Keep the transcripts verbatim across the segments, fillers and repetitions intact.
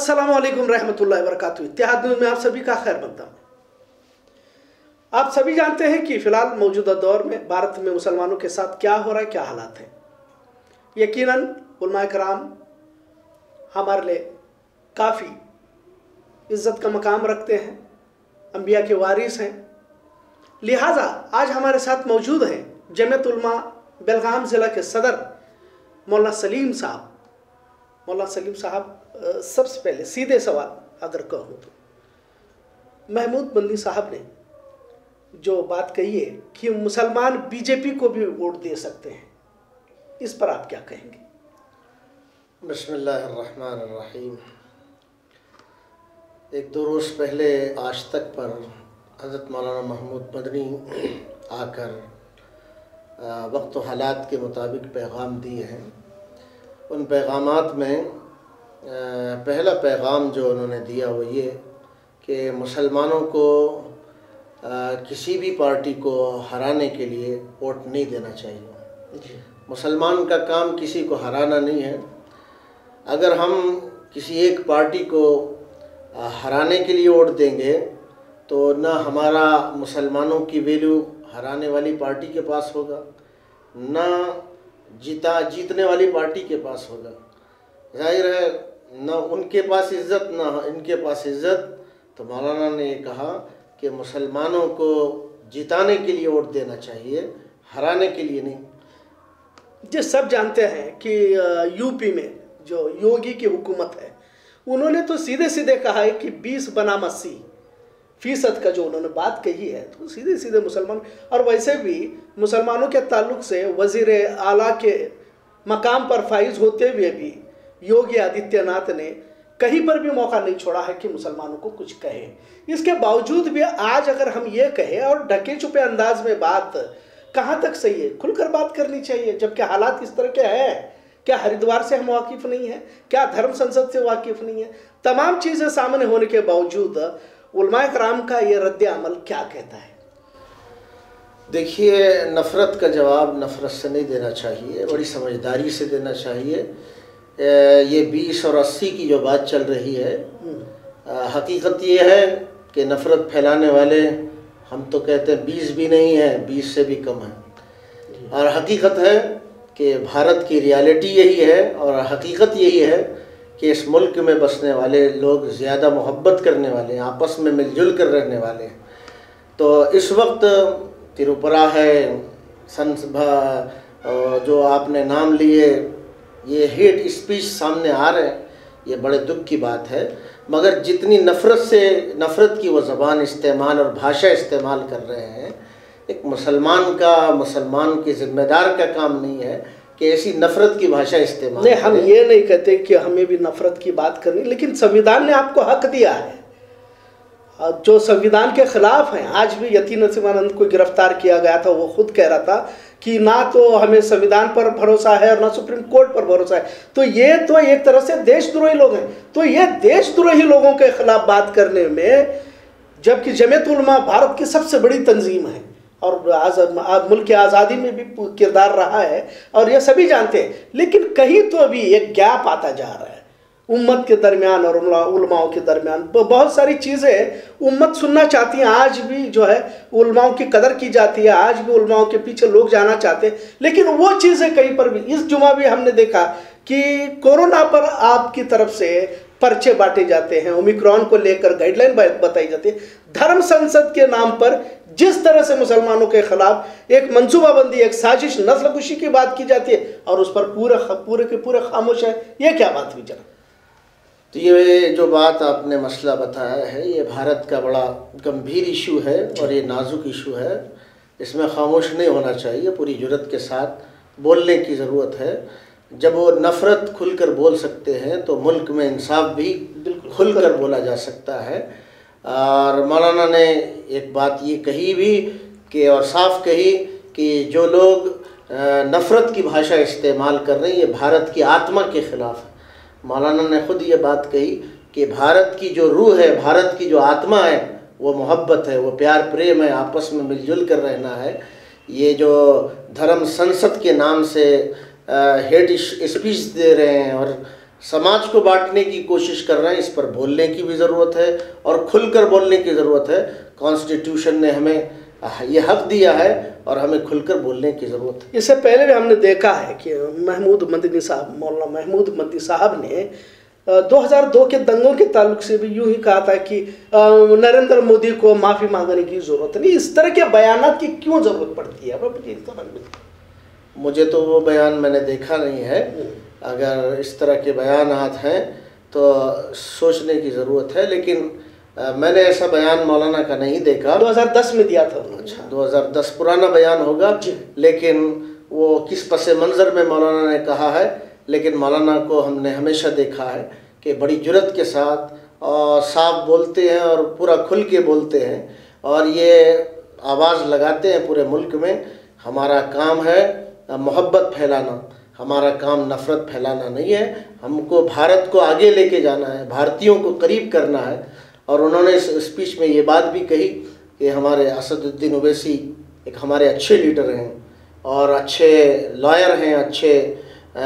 अस्सलामु अलैकुम रहमतुल्लाहि व बरकातुहू। इत्तेहाद न्यूज़ में आप सभी का खैर मकदम। आप सभी जानते हैं कि फ़िलहाल मौजूदा दौर में भारत में मुसलमानों के साथ क्या हो रहा है, क्या हालात हैं। यकीनन उलमाए कराम हमारे लिए काफ़ी इज़्ज़त का मकाम रखते हैं, अंबिया के वारिस हैं। लिहाजा आज हमारे साथ मौजूद हैं जमीयत उलमा बेलगाम ज़िला के सदर मौलाना सलीम साहब। मौलाना सलीम साहब, सबसे पहले सीधे सवाल अगर कहूँ तो महमूद बंदी साहब ने जो बात कही है कि मुसलमान बीजेपी को भी वोट दे सकते हैं, इस पर आप क्या कहेंगे? बिस्मिल्लाहिर्रहमानिर्रहीम। एक दो रोज़ पहले आज तक पर हज़रत मौलाना महमूद मदनी आकर वक्त व हालात के मुताबिक पैगाम दिए हैं। उन पैगामात में पहला पैगाम जो उन्होंने दिया वो ये कि मुसलमानों को किसी भी पार्टी को हराने के लिए वोट नहीं देना चाहिए। मुसलमान का काम किसी को हराना नहीं है। अगर हम किसी एक पार्टी को हराने के लिए वोट देंगे तो न हमारा मुसलमानों की वैल्यू हराने वाली पार्टी के पास होगा, न जीता जीतने वाली पार्टी के पास होगा। जाहिर है न उनके पास इज़्ज़त न इनके पास इज़्ज़त। तो मौलाना ने ये कहा कि मुसलमानों को जिताने के लिए वोट देना चाहिए, हराने के लिए नहीं। जो सब जानते हैं कि यूपी में जो योगी की हुकूमत है, उन्होंने तो सीधे सीधे कहा है कि बीस बनाम अस्सी फीसद का जो उन्होंने बात कही है, तो सीधे सीधे मुसलमान, और वैसे भी मुसलमानों के ताल्लुक से वज़ीर आला के मकाम पर फाइज होते हुए भी योगी आदित्यनाथ ने कहीं पर भी मौका नहीं छोड़ा है कि मुसलमानों को कुछ कहे। इसके बावजूद भी आज अगर हम ये कहें और ढके छुपे अंदाज में बात कहाँ तक सही है? खुलकर बात करनी चाहिए, जबकि हालात इस तरह के हैं। क्या हरिद्वार से हम वाकिफ़ नहीं हैं? क्या धर्म संसद से वाकिफ़ नहीं है? तमाम चीज़ें सामने होने के बावजूद उलमाए कराम का ये रद्द अमल क्या कहता है? देखिए, नफ़रत का जवाब नफ़रत से नहीं देना चाहिए, बड़ी समझदारी से देना चाहिए। ये बीस और अस्सी की जो बात चल रही है, हकीकत ये है कि नफ़रत फैलाने वाले हम तो कहते हैं बीस भी नहीं है, बीस से भी कम है। और हकीकत है कि भारत की रियलिटी यही है और हकीकत यही है कि इस मुल्क में बसने वाले लोग ज़्यादा मोहब्बत करने वाले हैं, आपस में मिलजुल कर रहने वाले हैं। तो इस वक्त तिरुपुरा है, संस जो आपने नाम लिए, ये हेट स्पीच सामने आ रहे हैं, ये बड़े दुख की बात है। मगर जितनी नफ़रत से नफ़रत की वो ज़बान इस्तेमाल और भाषा इस्तेमाल कर रहे हैं, एक मुसलमान का मुसलमान के ज़िम्मेदार का काम नहीं है कि ऐसी नफ़रत की भाषा इस्तेमाल। नहीं, हम ये नहीं कहते कि हमें भी नफ़रत की बात करनी, लेकिन संविधान ने आपको हक दिया है। जो संविधान के ख़िलाफ़ हैं, आज भी यतीन नसीमानंद को गिरफ्तार किया गया था, वो खुद कह रहा था कि ना तो हमें संविधान पर भरोसा है और ना सुप्रीम कोर्ट पर भरोसा है। तो ये तो एक तरह से देशद्रोही लोग हैं। तो ये देशद्रोही लोगों के ख़िलाफ़ बात करने में, जबकि जमीयत उलमा भारत की सबसे बड़ी तंजीम है और आज मुल्क की आज़ादी में भी किरदार रहा है और ये सभी जानते हैं, लेकिन कहीं तो अभी एक गैप आता जा रहा है उम्मत के दरमियान और उलमाओं के दरमियान। बहुत सारी चीज़ें उम्मत सुनना चाहती हैं, आज भी जो है उलमाओं की कदर की जाती है, आज भी उलमाओं के पीछे लोग जाना चाहते हैं, लेकिन वो चीज़ें कहीं पर भी, इस जुमा भी हमने देखा कि कोरोना पर आपकी तरफ से पर्चे बांटे जाते हैं, ओमिक्रॉन को लेकर गाइडलाइन बताई जाती है, धर्म संसद के नाम पर जिस तरह से मुसलमानों के खिलाफ एक मंसूबाबंदी, एक साजिश, नस्लकुशी की बात की जाती है और उस पर पूरे पूरे के पूरे खामोश है। ये क्या बात हुई जनाब? तो ये जो बात आपने मसला बताया है, ये भारत का बड़ा गंभीर इशू है और ये नाजुक इशू है। इसमें खामोश नहीं होना चाहिए, पूरी जुर्रत के साथ बोलने की ज़रूरत है। जब वो नफ़रत खुलकर बोल सकते हैं तो मुल्क में इंसाफ भी खुलकर बोला जा सकता है। और मौलाना ने एक बात ये कही भी कि और साफ कही कि जो लोग नफ़रत की भाषा इस्तेमाल कर रहे हैं, ये भारत की आत्मा के ख़िलाफ़ है। मौलाना ने ख़ुद ये बात कही कि भारत की जो रूह है, भारत की जो आत्मा है, वो मोहब्बत है, वो प्यार प्रेम है, आपस में मिलजुल कर रहना है। ये जो धर्म संसद के नाम से हेट स्पीच दे रहे हैं और समाज को बांटने की कोशिश कर रहे हैं। इस पर बोलने की भी ज़रूरत है और खुलकर बोलने की ज़रूरत है। कॉन्स्टिट्यूशन ने हमें ये हक दिया है और हमें खुलकर बोलने की ज़रूरत है। इससे पहले भी हमने देखा है कि महमूद मदनी साहब, मौलाना महमूद मदनी साहब ने दो हज़ार दो के दंगों के ताल्लुक से भी यूं ही कहा था कि नरेंद्र मोदी को माफ़ी मांगने की ज़रूरत नहीं। इस तरह के बयानात की क्यों ज़रूरत पड़ती है? मुझे समझ में मुझे तो वो बयान मैंने देखा नहीं है। अगर इस तरह के बयानात हैं तो सोचने की ज़रूरत है, लेकिन आ, मैंने ऐसा बयान मौलाना का नहीं देखा। दो हज़ार दस में दिया था। अच्छा, दो हज़ार दस पुराना बयान होगा, लेकिन वो किस पसे मंज़र में मौलाना ने कहा है। लेकिन मौलाना को हमने हमेशा देखा है कि बड़ी जुर्रत के साथ और साफ बोलते हैं और पूरा खुल के बोलते हैं और ये आवाज़ लगाते हैं पूरे मुल्क में। हमारा काम है मोहब्बत फैलाना, हमारा काम नफ़रत फैलाना नहीं है। हमको भारत को आगे लेके जाना है, भारतीयों को करीब करना है। और उन्होंने इस स्पीच में ये बात भी कही कि हमारे असदुद्दीन ओवैसी एक हमारे अच्छे लीडर हैं और अच्छे लॉयर हैं, अच्छे आ,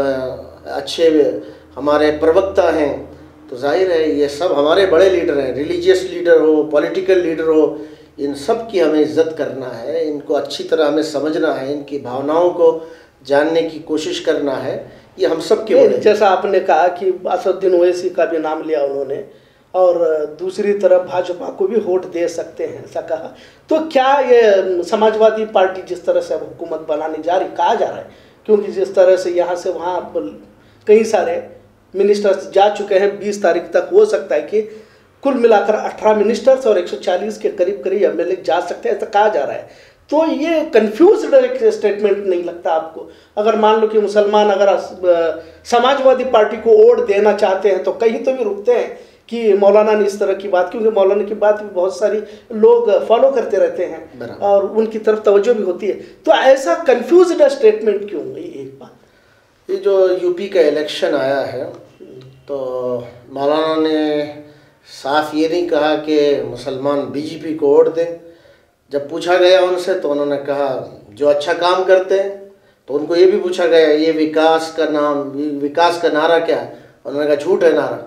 अच्छे हमारे प्रवक्ता हैं। तो जाहिर है ये सब हमारे बड़े लीडर हैं। रिलीजियस लीडर हो, पॉलिटिकल लीडर हो, इन सब की हमें इज़्ज़त करना है, इनको अच्छी तरह हमें समझना है, इनकी भावनाओं को जानने की कोशिश करना है। ये हम सब के बड़े। जैसा आपने कहा कि असदुद्दीन ओवैसी का भी नाम लिया उन्होंने, और दूसरी तरफ भाजपा को भी वोट दे सकते हैं ऐसा कहा। तो क्या ये समाजवादी पार्टी जिस तरह से अब हुकूमत बनाने जा रही, कहा जा रहा है, क्योंकि जिस तरह से यहाँ से वहाँ कई सारे मिनिस्टर्स जा चुके हैं, बीस तारीख तक हो सकता है कि कुल मिलाकर अठारह मिनिस्टर्स और एक सौ चालीस के करीब करीब एम एल ए जा सकते हैं, ऐसा कहा जा रहा है। तो ये कन्फ्यूज्ड एक स्टेटमेंट नहीं लगता आपको? अगर मान लो कि मुसलमान अगर समाजवादी पार्टी को वोट देना चाहते हैं तो कहीं तो भी रुकते हैं कि मौलाना ने इस तरह की बात, क्योंकि मौलाना की बात भी बहुत सारी लोग फॉलो करते रहते हैं और उनकी तरफ तवज्जो भी होती है। तो ऐसा कंफ्यूज्ड स्टेटमेंट क्यों? एक बात, ये जो यूपी का इलेक्शन आया है तो मौलाना ने साफ ये नहीं कहा कि मुसलमान बीजेपी को वोट दें। जब पूछा गया उनसे तो उन्होंने कहा जो अच्छा काम करते हैं। तो उनको ये भी पूछा गया ये विकास का नाम, विकास का नारा क्या है? उन्होंने कहा झूठ है नारा।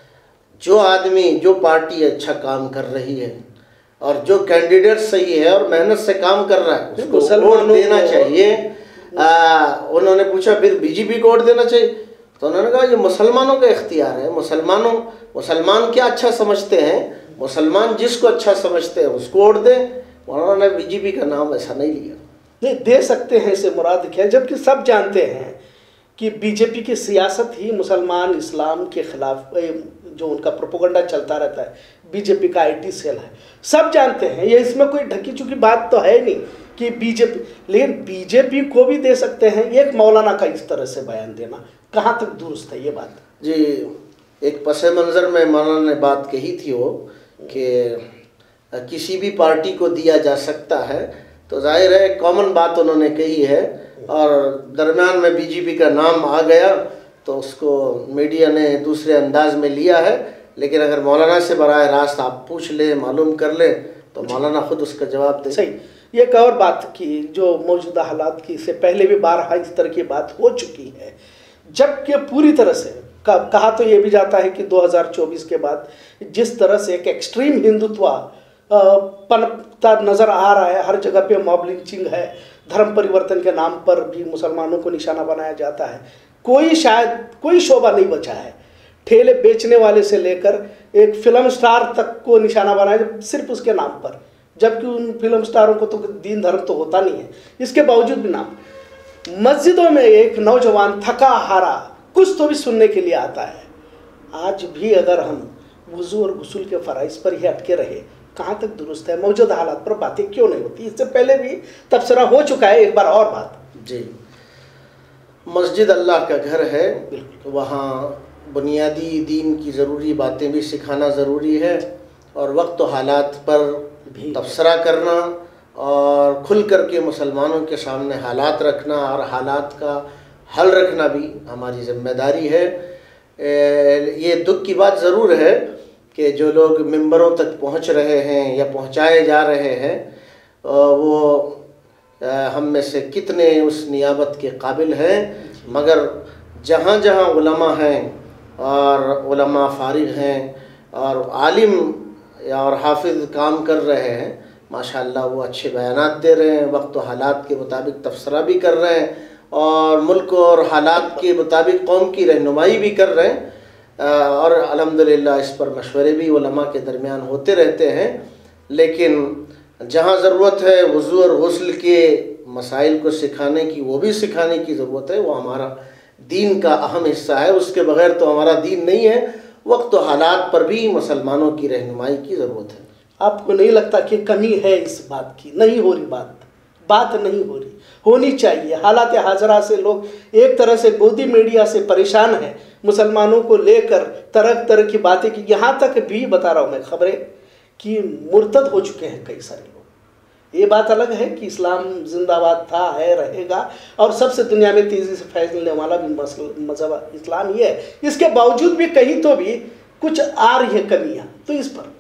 जो आदमी, जो पार्टी अच्छा काम कर रही है और जो कैंडिडेट सही है और मेहनत से काम कर रहा है उसको वोट देना चाहिए। आ, उन्होंने पूछा फिर बीजेपी को वोट देना चाहिए? तो उन्होंने कहा ये मुसलमानों का इख्तियार है। मुसलमानों मुसलमान क्या अच्छा समझते हैं, मुसलमान जिसको अच्छा समझते हैं उसको वोट दें। उन्होंने बीजेपी का नाम ऐसा नहीं लिया। नहीं दे सकते हैं, इसे मुराद क्या है? जबकि सब जानते हैं कि बीजेपी की सियासत ही मुसलमान इस्लाम के खिलाफ जो उनका प्रोपोगंडा चलता रहता है, बीजेपी का आईटी सेल है, सब जानते हैं। ये इसमें कोई ढकी चुकी बात तो है नहीं कि बीजेपी, लेकिन बीजेपी को भी दे सकते हैं। एक मौलाना का इस तरह से बयान देना कहाँ तक दुरुस्त है ये बात? जी, एक पस मंज़र में मौलाना ने बात कही थी वो कि किसी भी पार्टी को दिया जा सकता है। तो जाहिर है कॉमन बात उन्होंने कही है और दरमियान में बीजेपी का नाम आ गया तो उसको मीडिया ने दूसरे अंदाज में लिया है। लेकिन अगर मौलाना से बराह रास्त आप पूछ लें, मालूम कर लें तो मौलाना खुद उसका जवाब दे। सही। ये एक और बात की जो मौजूदा हालात की से पहले भी बारहा इस तरह की बात हो चुकी है, जबकि पूरी तरह से कहा तो ये भी जाता है कि दो हज़ार चौबीस के बाद जिस तरह से एक एक्सट्रीम हिंदुत्व पनपता नज़र आ रहा है, हर जगह पे मॉब लिंचिंग है, धर्म परिवर्तन के नाम पर भी मुसलमानों को निशाना बनाया जाता है। कोई शायद कोई शोभा नहीं बचा है, ठेले बेचने वाले से लेकर एक फिल्म स्टार तक को निशाना बनाया सिर्फ उसके नाम पर, जबकि उन फिल्म स्टारों को तो दीन धर्म तो होता नहीं है। इसके बावजूद भी नाम, मस्जिदों में एक नौजवान थका हारा कुछ तो भी सुनने के लिए आता है। आज भी अगर हम वुज़ू और गुस्ल के फ़राइज़ पर ही अटके रहे, कहाँ तक दुरुस्त है? मौजूदा हालात पर बातें क्यों नहीं होती? इससे पहले भी तबसरा हो चुका है। एक बार और बात जी, मस्जिद अल्लाह का घर है, तो वहाँ बुनियादी दीन की ज़रूरी बातें भी सिखाना ज़रूरी है और वक्त और हालात पर भी तबसरा करना और खुल कर के मुसलमानों के सामने हालात रखना और हालात का हल रखना भी हमारी ज़िम्मेदारी है। ये दुख की बात ज़रूर है कि जो लोग मिंबरों तक पहुंच रहे हैं या पहुंचाए जा रहे हैं वो हम में से कितने उस नियाबत के काबिल हैं, मगर जहाँ जहाँ उलमा हैं और उलमा फारिग हैं और आलिम और हाफिज़ काम कर रहे हैं, माशाअल्लाह वो अच्छे बयानात दे रहे हैं, वक्त और हालात के मुताबिक तबसरा भी कर रहे हैं और मुल्क और हालात के मुताबिक कौम की रहनुमाई भी कर रहे हैं। और अल्हम्दुलिल्लाह इस पर मशवरे भी उलमा के दरमियान होते रहते हैं। लेकिन जहाँ ज़रूरत है वज़ू और गुस्ल के मसाइल को सिखाने की, वो भी सिखाने की ज़रूरत है। वो हमारा दीन का अहम हिस्सा है, उसके बग़ैर तो हमारा दीन नहीं है। वक्त और हालात पर भी मुसलमानों की रहनुमाई की ज़रूरत है। आपको नहीं लगता कि कमी है इस बात की? नहीं हो रही बात बात नहीं हो रही, होनी चाहिए। हालात हाजरा से लोग एक तरह से गोदी मीडिया से परेशान हैं, मुसलमानों को लेकर तरह तरह की बातें की। यहाँ तक भी बता रहा हूँ मैं खबरें कि मुर्तद हो चुके हैं कई सारे लोग। ये बात अलग है कि इस्लाम जिंदाबाद था, है, रहेगा और सबसे दुनिया में तेज़ी से फैलने वाला भी मज़हब इस्लाम ही है। इसके बावजूद भी कहीं तो भी कुछ आ रही है कमियाँ, तो इस पर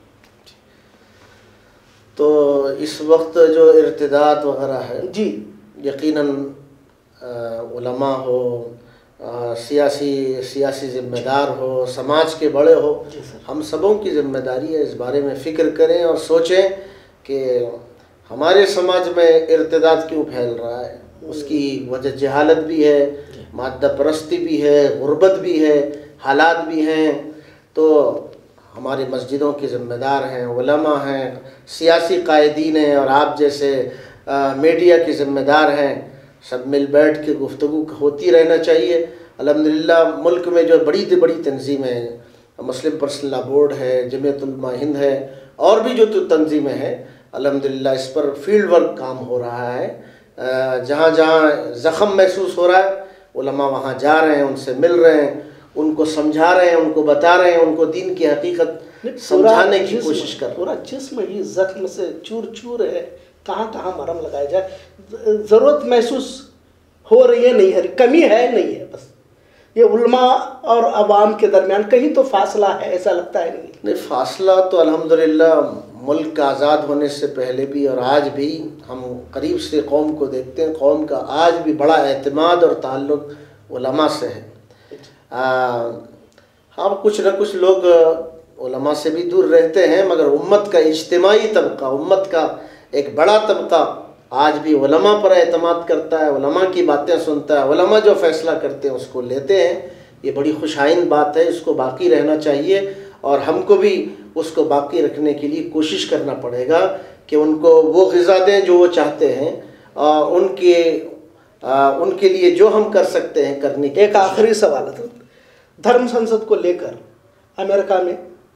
तो इस वक्त जो इर्तिदाद वगैरह है जी, यकीनन उलमा हो, आ, सियासी सियासी ज़िम्मेदार हो, समाज के बड़े हो, हम सबों की ज़िम्मेदारी है इस बारे में फ़िक्र करें और सोचें कि हमारे समाज में इर्तिदाद क्यों फैल रहा है। उसकी वजह जहालत भी है, मादा परस्ती भी है, गुर्बत भी है, हालात भी हैं। तो हमारे मस्जिदों के ज़िम्मेदार हैं, उलमा हैं, सियासी कायदीन हैं और आप जैसे आ, मीडिया के ज़िम्मेदार हैं। सब मिल बैठ के गुफ्तगू होती रहना चाहिए। अल्हम्दुलिल्लाह मुल्क में जो बड़ी से बड़ी तंजीमें हैं, मुस्लिम पर्सनल लॉ बोर्ड है, जमीयत उलमा हिंद है और भी जो तो तंजीमें हैं, अल्हम्दुलिल्लाह इस पर फील्ड वर्क काम हो रहा है। जहाँ जहाँ ज़ख़म महसूस हो रहा है उलमा वहाँ जा रहे हैं, उनसे मिल रहे हैं, उनको समझा रहे हैं, उनको बता रहे हैं, उनको दीन की हकीकत समझाने की कोशिश कर रहे हैं। पूरा जिस्म ही जख्म से चूर चूर है, कहाँ कहाँ मरहम लगाया जाए। ज़रूरत महसूस हो रही है, नहीं है, कमी है नहीं है, बस ये उलमा और अवाम के दरमियान कहीं तो फासला है, ऐसा लगता है नहीं? नहीं, फासला तो अल्हम्दुलिल्लाह मुल्क का आज़ाद होने से पहले भी और आज भी हम करीब से कौम को देखते हैं। कौम का आज भी बड़ा एतमाद और ताल्लुक़ उलमा से है। हाँ, कुछ न कुछ लोग उलमा से भी दूर रहते हैं, मगर उम्मत का इज्तिमाई तबका, उम्मत का एक बड़ा तबका आज भी उलमा पर एतमाद करता है, उलमा की बातें सुनता है, उलमा जो फ़ैसला करते हैं उसको लेते हैं। ये बड़ी खुशाइन बात है, इसको बाकी रहना चाहिए और हमको भी उसको बाकी रखने के लिए कोशिश करना पड़ेगा कि उनको वो ग़िज़ा दें जो वो चाहते हैं, आ, उनके आ, उनके लिए जो हम कर सकते हैं करने के। एक आखिरी सवाल है, धर्म संसद को लेकर अमेरिका में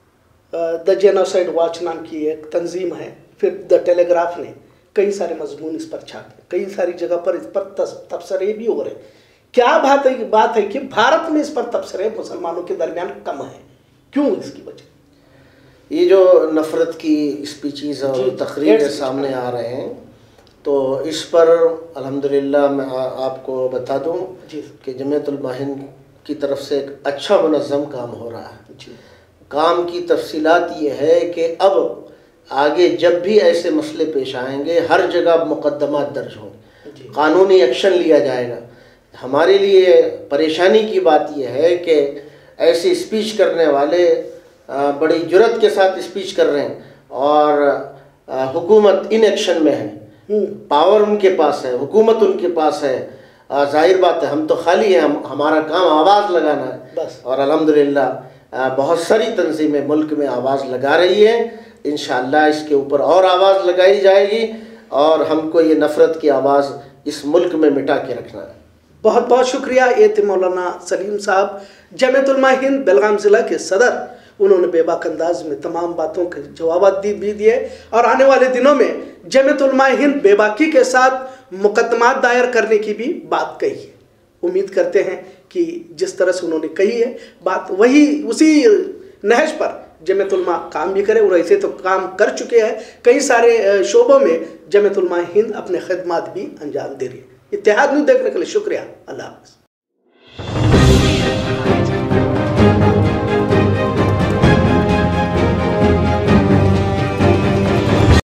द जेनोसाइड वॉच नाम की एक तंजीम है, फिर द टेलीग्राफ ने कई सारे मजमून इस पर छापे, कई सारी जगह पर इस पर तबसरे भी हो रहे। क्या बात है बात है कि भारत में इस पर तबसरे मुसलमानों के दरमियान कम है, क्यों? इसकी वजह ये जो नफ़रत की स्पीचेस और तकरीरें सामने आ रहे हैं, तो इस पर अल्हम्दुलिल्लाह मैं आ, आपको बता दूं कि जमीयत उलमा हिंद की तरफ से एक अच्छा मुनज़्ज़म काम हो रहा है। जी। काम की तफसीलात ये है कि अब आगे जब भी ऐसे मसले पेश आएंगे हर जगह मुकदमात दर्ज हों, कानूनी एक्शन लिया जाएगा। हमारे लिए परेशानी की बात यह है कि ऐसी स्पीच करने वाले बड़ी जुर्रत के साथ स्पीच कर रहे हैं और हुकूमत इन एक्शन में है, पावर उनके पास है, हुकूमत उनके पास है। जाहिर बात है हम तो खाली हैं, हम हमारा काम आवाज़ लगाना है बस। और अल्हम्दुलिल्लाह बहुत सारी तंजीमें मुल्क में आवाज़ लगा रही हैं। इंशाअल्लाह इसके ऊपर और आवाज़ लगाई जाएगी और हमको ये नफ़रत की आवाज़ इस मुल्क में मिटा के रखना है। बहुत बहुत शुक्रिया ए थे मौलाना सलीम साहब, जमीयत उलमा हिंद बेलगाम ज़िला के सदर। उन्होंने बेबाक अंदाज में तमाम बातों के जवाब दी भी दिए और आने वाले दिनों में जमीयत उलमा हिंद बेबाकी के साथ मुकदमात दायर करने की भी बात कही है। उम्मीद करते हैं कि जिस तरह से उन्होंने कही है बात, वही उसी नहज पर जमीयत उलमा काम भी करे और ऐसे तो काम कर चुके हैं। कई सारे शोबों में जमीयत उलमा हिंद अपने खिदमात भी अंजाम दे रही है। इत्तेहाद न्यूज़ देखने के लिए शुक्रिया। अल्लाह हाफ़िज़।